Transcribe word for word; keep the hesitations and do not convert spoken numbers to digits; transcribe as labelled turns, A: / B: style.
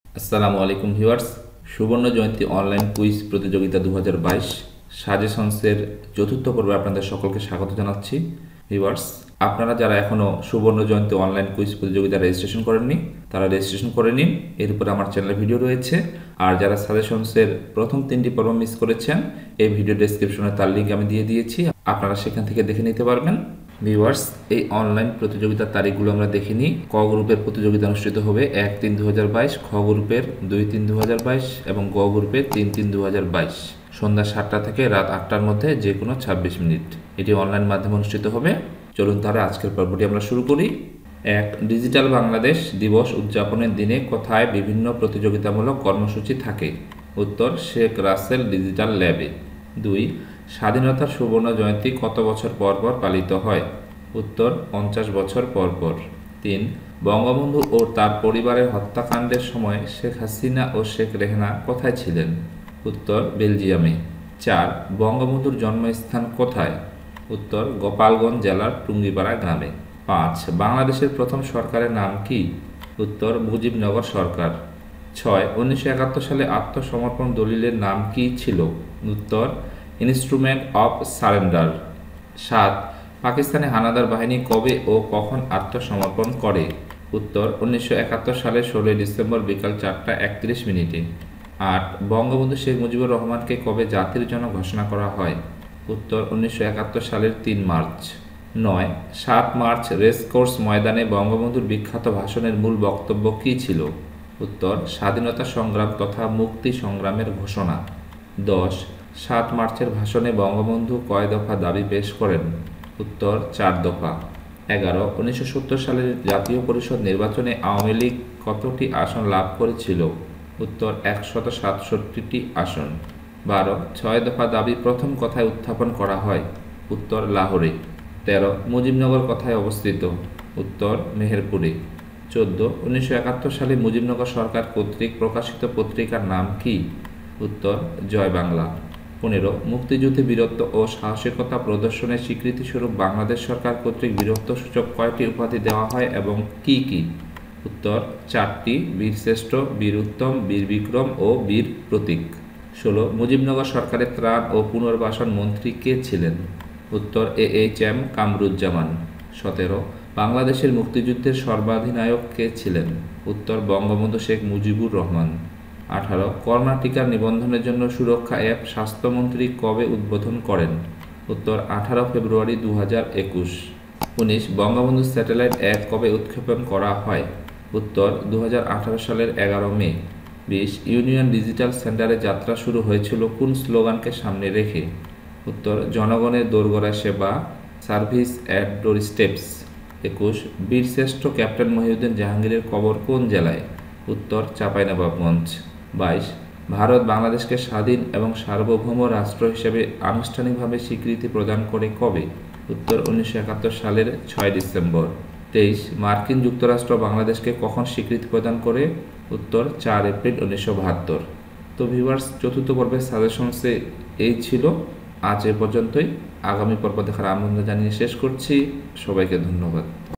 A: আসসালামু আলাইকুম ভিউয়ার্স, সুবর্ণ জয়ন্তী অনলাইন কুইজ প্রতিযোগিতা দু হাজার বাইশ সাজেশনসের চতুর্থ পর্বে আপনাদের সকলকে স্বাগত জানাচ্ছি। ভিউয়ার্স, আপনারা যারা এখনও সুবর্ণ জয়ন্তী অনলাইন কুইজ প্রতিযোগিতা রেজিস্ট্রেশন করেননি তারা রেজিস্ট্রেশন করে নিন। এর উপরে আমার চ্যানেলে ভিডিও রয়েছে। আর যারা সাজেশনসের প্রথম তিনটি পর্ব মিস করেছেন, এই ভিডিও ডেসক্রিপশনে তার লিঙ্ক আমি দিয়ে দিয়েছি, আপনারা সেখান থেকে দেখে নিতে পারবেন। ভিউয়ার্স, এই অনলাইন প্রতিযোগিতার তারিখগুলো আমরা দেখে নিই। ক গ্রুপের প্রতিযোগিতা অনুষ্ঠিত হবে এক তিন দু হাজার বাইশ, খ গ্রুপের দুই তিন দু হাজার বাইশ এবং গ গ্রুপের তিন তিন দু হাজার বাইশ। সন্ধ্যা সাতটা থেকে রাত আটটার মধ্যে যে কোনো ছাব্বিশ মিনিট এটি অনলাইন মাধ্যমে অনুষ্ঠিত হবে। চলুন তাহলে আজকের পর্বটি আমরা শুরু করি। এক, ডিজিটাল বাংলাদেশ দিবস উদযাপনের দিনে কোথায় বিভিন্ন প্রতিযোগিতামূলক কর্মসূচি থাকে? উত্তর, শেখ রাসেল ডিজিটাল ল্যাবে। দুই, স্বাধীনতার সুবর্ণ জয়ন্তী কত বছর পর পর পালিত হয়? উত্তর, পঞ্চাশ বছর পর পর। তিন, বঙ্গবন্ধু ও তার পরিবারের হত্যাকাণ্ডের সময় শেখ হাসিনা ও শেখ রেহানা কোথায় ছিলেন? উত্তর, বেলজিয়ামে। চার, বঙ্গবন্ধুর জন্মস্থান কোথায়? উত্তর, গোপালগঞ্জ জেলার টুঙ্গিপাড়া গ্রামে। পাঁচ, বাংলাদেশের প্রথম সরকারের নাম কি? উত্তর, মুজিবনগর সরকার। ছয়, উনিশশো একাত্তর সালে আত্মসমর্পণ দলিলের নাম কি ছিল? উত্তর, ইনস্ট্রুমেন্ট অফ সারেন্ডার। সাত, পাকিস্তানি হানাদার বাহিনী কবে ও কখন আত্মসমর্পণ করে? উত্তর, উনিশশো একাত্তর সালের ষোলোই ডিসেম্বর বিকাল চারটা একত্রিশ মিনিটে। আট, বঙ্গবন্ধু শেখ মুজিবুর রহমানকে কবে জাতির জন্য ঘোষণা করা হয়? উত্তর, উনিশশো একাত্তর সালের তিন মার্চ। নয়, সাত মার্চ রেসকোর্স ময়দানে বঙ্গবন্ধুর বিখ্যাত ভাষণের মূল বক্তব্য কী ছিল? উত্তর, স্বাধীনতা সংগ্রাম তথা মুক্তি সংগ্রামের ঘোষণা। দশ, সাত মার্চের ভাষণে বঙ্গবন্ধু কয় দফা দাবি পেশ করেন? উত্তর, চার দফা। এগারো, উনিশশো সত্তর সালের জাতীয় পরিষদ নির্বাচনে আওয়ামী লীগ কতটি আসন লাভ করেছিল? উত্তর, একশত সাতষট্টিটি আসন। বারো, ছয় দফা দাবি প্রথম কথায় উত্থাপন করা হয়? উত্তর, লাহোরে। তেরো, মুজিবনগর কোথায় অবস্থিত? উত্তর, মেহেরপুরে। চোদ্দ, উনিশশো একাত্তর সালে মুজিবনগর সরকার কর্তৃক প্রকাশিত পত্রিকার নাম কি? উত্তর, জয় বাংলা। পনেরো, মুক্তিযুদ্ধে বীরত্ব ও সাহসিকতা প্রদর্শনের স্বীকৃতিস্বরূপ বাংলাদেশ সরকার কর্তৃক বীরত্বসূচক কয়টি উপাধি দেওয়া হয় এবং কি কি? উত্তর, চারটি, বীরশ্রেষ্ঠ, বীর উত্তম, বীর বিক্রম ও বীর প্রতীক। ষোলো, মুজিবনগর সরকারের ত্রাণ ও পুনর্বাসন মন্ত্রী কে ছিলেন? উত্তর, এ এইচ এম কামরুজ্জামান। সতেরো, বাংলাদেশের মুক্তিযুদ্ধের সর্বাধিনায়ক কে ছিলেন? উত্তর, বঙ্গবন্ধু শেখ মুজিবুর রহমান। আঠারো, করোনা টিকার নিবন্ধনের জন্য সুরক্ষা অ্যাপ স্বাস্থ্যমন্ত্রী কবে উদ্বোধন করেন? উত্তর, আঠারো ফেব্রুয়ারি দু হাজার একুশ। উনিশ, বঙ্গবন্ধু স্যাটেলাইট এক কবে উৎক্ষেপণ করা হয়? উত্তর, দু হাজার আঠারো সালের এগারো মে। বিশ, ইউনিয়ন ডিজিটাল সেন্টারে যাত্রা শুরু হয়েছিল কোন স্লোগানকে সামনে রেখে? উত্তর, জনগণের দোরগোড়ায় সেবা, সার্ভিস অ্যাট ডোর স্টেপস। একুশ, বীরশ্রেষ্ঠ ক্যাপ্টেন মহিউদ্দিন জাহাঙ্গীরের কবর কোন জেলায়? উত্তর, চাঁপাইনবাবগঞ্জ। বাইশ, ভারত বাংলাদেশকে স্বাধীন এবং সার্বভৌম রাষ্ট্র হিসেবে আনুষ্ঠানিকভাবে স্বীকৃতি প্রদান করে কবে? উত্তর, উনিশশো একাত্তর সালের ছয় ডিসেম্বর। তেইশ, মার্কিন যুক্তরাষ্ট্র বাংলাদেশকে কখন স্বীকৃতি প্রদান করে? উত্তর, চার এপ্রিল উনিশশো বাহাত্তর। তো ভিউয়ার্স, চতুর্থ পর্বের সাজেশনসে এই ছিল। আজ এ পর্যন্তই। আগামী পর্ব দেখার আমন্ত্রণ জানিয়ে শেষ করছি। সবাইকে ধন্যবাদ।